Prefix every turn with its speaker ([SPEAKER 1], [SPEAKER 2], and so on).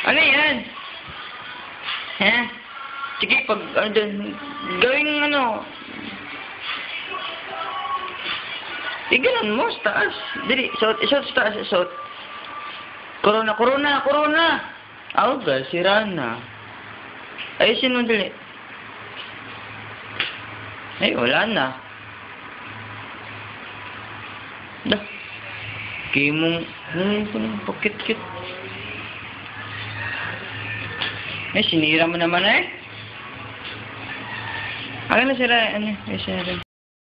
[SPEAKER 1] Ano yan? Ha? Sige, pag, ano dun, gawing ano, ganun mo, sa taas. Dili, isuot sa taas, isuot. Corona, corona, corona! Aw, guys, sira na. Ayusin mo, dili. Ay, wala na. Dah. Kimong, pakit-kit. Ay, sinira mo naman eh. Akin na sira, ano, ay, sira.